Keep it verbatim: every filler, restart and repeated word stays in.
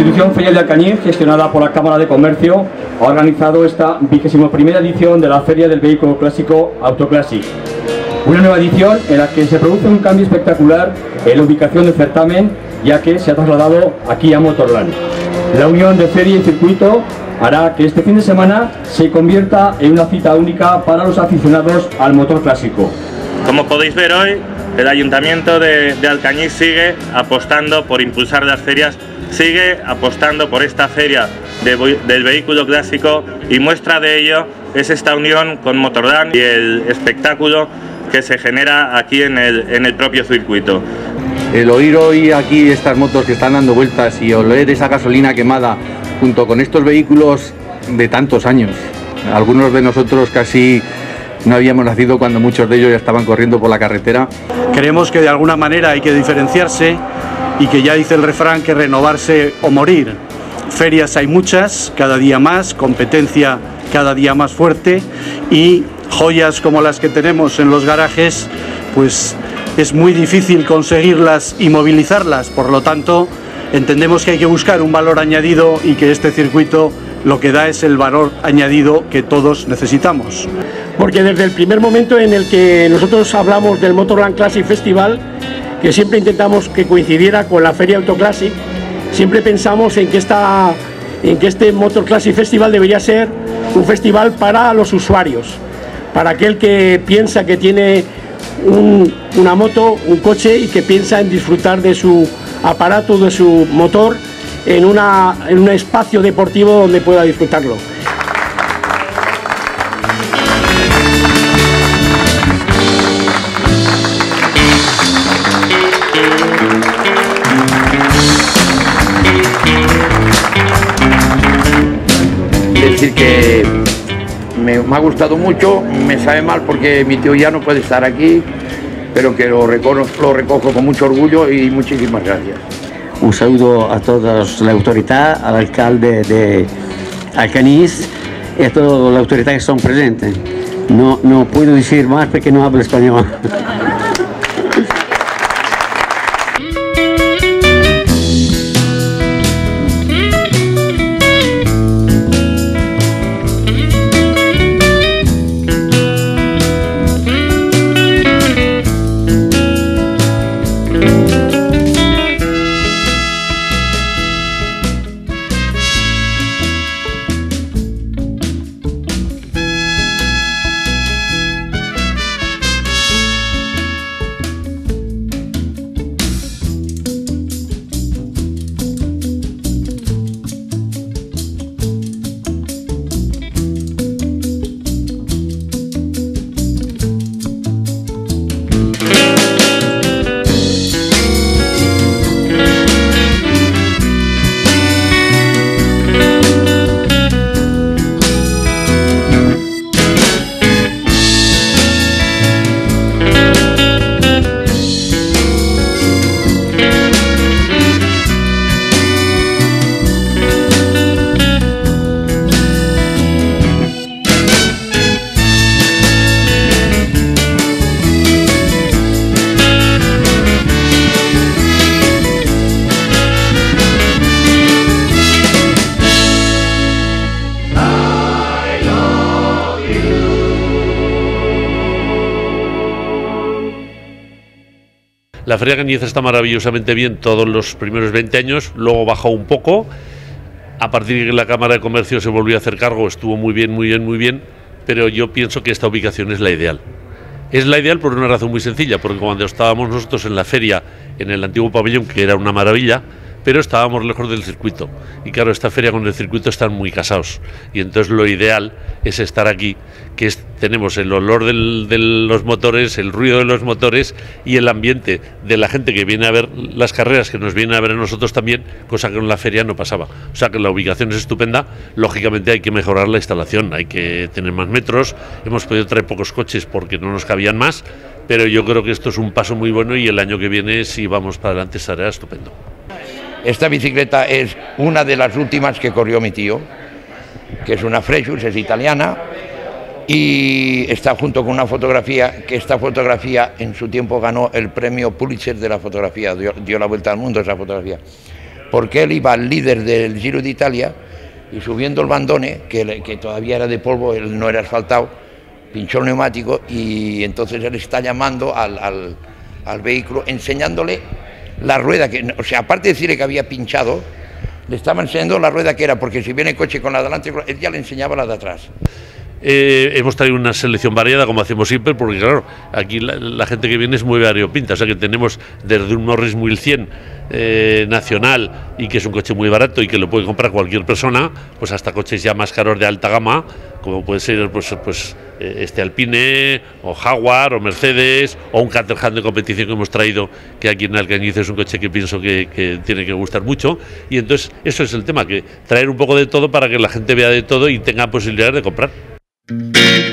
institución Feria de Alcañiz, gestionada por la Cámara de Comercio, ha organizado esta vigésima primera edición de la Feria del Vehículo Clásico Autoclassic. Una nueva edición en la que se produce un cambio espectacular en la ubicación del certamen, ya que se ha trasladado aquí a Motorland. La unión de feria y circuito hará que este fin de semana se convierta en una cita única para los aficionados al motor clásico. Como podéis ver hoy, el Ayuntamiento de, de Alcañiz sigue apostando por impulsar las ferias, sigue apostando por esta feria de, del vehículo clásico, y muestra de ello es esta unión con Motorland y el espectáculo que se genera aquí en el, en el propio circuito. El oír hoy aquí estas motos que están dando vueltas y oler esa gasolina quemada junto con estos vehículos de tantos años. Algunos de nosotros casi no habíamos nacido cuando muchos de ellos ya estaban corriendo por la carretera. Creemos que de alguna manera hay que diferenciarse y que ya dice el refrán que renovarse o morir. Ferias hay muchas, cada día más, competencia cada día más fuerte, y joyas como las que tenemos en los garajes, pues es muy difícil conseguirlas y movilizarlas. Por lo tanto, entendemos que hay que buscar un valor añadido y que este circuito lo que da es el valor añadido que todos necesitamos. Porque desde el primer momento en el que nosotros hablamos del Motorland Classic Festival, que siempre intentamos que coincidiera con la Feria Autoclassic, siempre pensamos en que, esta, en que este Motor Classic Festival debería ser un festival para los usuarios, para aquel que piensa que tiene un, una moto, un coche, y que piensa en disfrutar de su aparato, de su motor, en, una, en un espacio deportivo donde pueda disfrutarlo. Decir que me, me ha gustado mucho, me sabe mal porque mi tío ya no puede estar aquí, pero que lo recojo, lo recojo con mucho orgullo y muchísimas gracias. Un saludo a toda la autoridad, al alcalde de Alcañiz y a todas las autoridades que son presentes. No, no puedo decir más porque no hablo español. La Feria de Alcañiz está maravillosamente bien todos los primeros veinte años, luego bajó un poco, a partir de que la Cámara de Comercio se volvió a hacer cargo estuvo muy bien, muy bien, muy bien, pero yo pienso que esta ubicación es la ideal. Es la ideal por una razón muy sencilla, porque cuando estábamos nosotros en la feria, en el antiguo pabellón, que era una maravilla, pero estábamos lejos del circuito, y claro, esta feria con el circuito están muy casados, y entonces lo ideal es estar aquí, que es, tenemos el olor del, de los motores, el ruido de los motores y el ambiente de la gente que viene a ver las carreras, que nos viene a ver a nosotros también, cosa que en la feria no pasaba. O sea que la ubicación es estupenda. Lógicamente hay que mejorar la instalación, hay que tener más metros, hemos podido traer pocos coches porque no nos cabían más, pero yo creo que esto es un paso muy bueno, y el año que viene, si vamos para adelante, será estupendo. Esta bicicleta es una de las últimas que corrió mi tío, que es una Frejus, es italiana, y está junto con una fotografía, que esta fotografía en su tiempo ganó el premio Pulitzer de la fotografía, dio, dio la vuelta al mundo esa fotografía. porque él iba al líder del Giro de Italia y subiendo el bandone, que, que todavía era de polvo, él no era asfaltado, pinchó el neumático y entonces él está llamando al, al, al vehículo, enseñándole la rueda, que, o sea, aparte de decirle que había pinchado, le estaba enseñando la rueda que era, porque si viene el coche con la de adelante, él ya le enseñaba la de atrás. Eh, hemos traído una selección variada, como hacemos siempre, porque claro, aquí la, la gente que viene es muy variopinta, o sea que tenemos desde un Norris mil cien eh, nacional, y que es un coche muy barato y que lo puede comprar cualquier persona, pues hasta coches ya más caros de alta gama, como puede ser pues, pues este Alpine, o Jaguar, o Mercedes, o un Caterham de competición que hemos traído, que aquí en Alcañiz es un coche que pienso que, que tiene que gustar mucho, y entonces eso es el tema, que traer un poco de todo para que la gente vea de todo y tenga posibilidades de comprar.